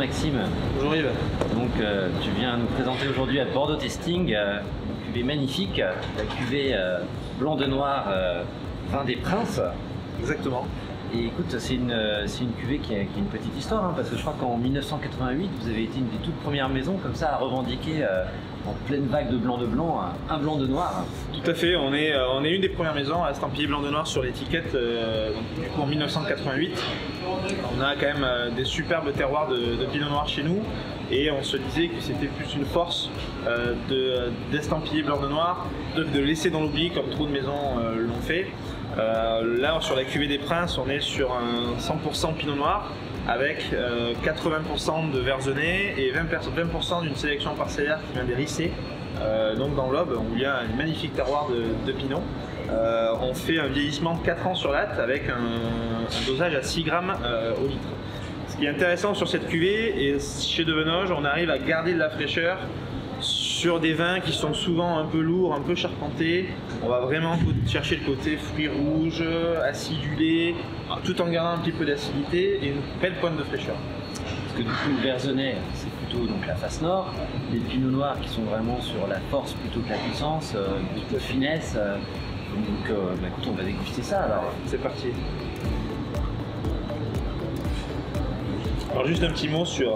Maxime. Bonjour Yves. Donc tu viens nous présenter aujourd'hui à Bordeaux Tasting une cuvée magnifique, la cuvée blanc de noir vin des Princes. Exactement. Et écoute, c'est une cuvée qui a une petite histoire, hein, parce que je crois qu'en 1988, vous avez été une des toutes premières maisons comme ça à revendiquer en pleine vague de blanc un blanc de noir. Tout à fait, on est une des premières maisons à estampiller blanc de noir sur l'étiquette, du coup en 1988. On a quand même des superbes terroirs de pinot noir chez nous et on se disait que c'était plus une force d'estampiller blanc de noir, de laisser dans l'oubli comme trop de maisons l'ont fait. Là sur la cuvée des Princes, on est sur un 100% pinot noir avec 80% de verzenay et 20% d'une sélection parcellaire qui vient des Rissés, donc dans l'Aube où il y a un magnifique terroir de pinot. On fait un vieillissement de 4 ans sur latte avec un dosage à 6 grammes au litre. Ce qui est intéressant sur cette cuvée, et chez Devenoge, on arrive à garder de la fraîcheur sur des vins qui sont souvent un peu lourds, un peu charpentés. On va vraiment chercher le côté fruits rouges, acidulés, tout en gardant un petit peu d'acidité et une belle pointe de fraîcheur. Parce que du coup le verzenay c'est plutôt donc la face nord, les pinots noirs qui sont vraiment sur la force plutôt que la puissance, de finesse. Donc écoute, on va déguster ça alors. C'est parti. Alors juste un petit mot sur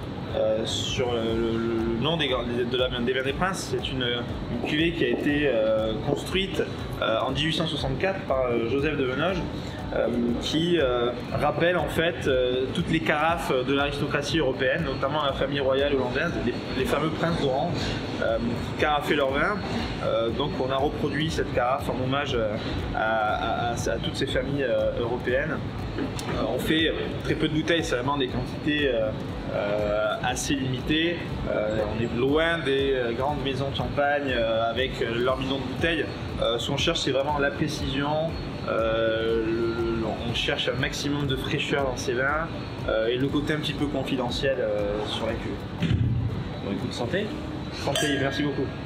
le nom des vins des Princes. C'est une cuvée qui a été construite en 1864 par Joseph Devenoge, qui rappelle en fait toutes les carafes de l'aristocratie européenne, notamment la famille royale hollandaise, les fameux princes d'Orange qui carafaient leur vin. Donc on a reproduit cette carafe en hommage à toutes ces familles européennes. On fait très peu de bouteilles, c'est vraiment des quantités assez limitées. On est loin des grandes maisons de champagne avec leurs millions de bouteilles. Ce qu'on cherche, c'est vraiment la précision. On cherche un maximum de fraîcheur dans ces vins et le côté un petit peu confidentiel sur la cuvée. Bon écoute, santé. Santé, merci beaucoup.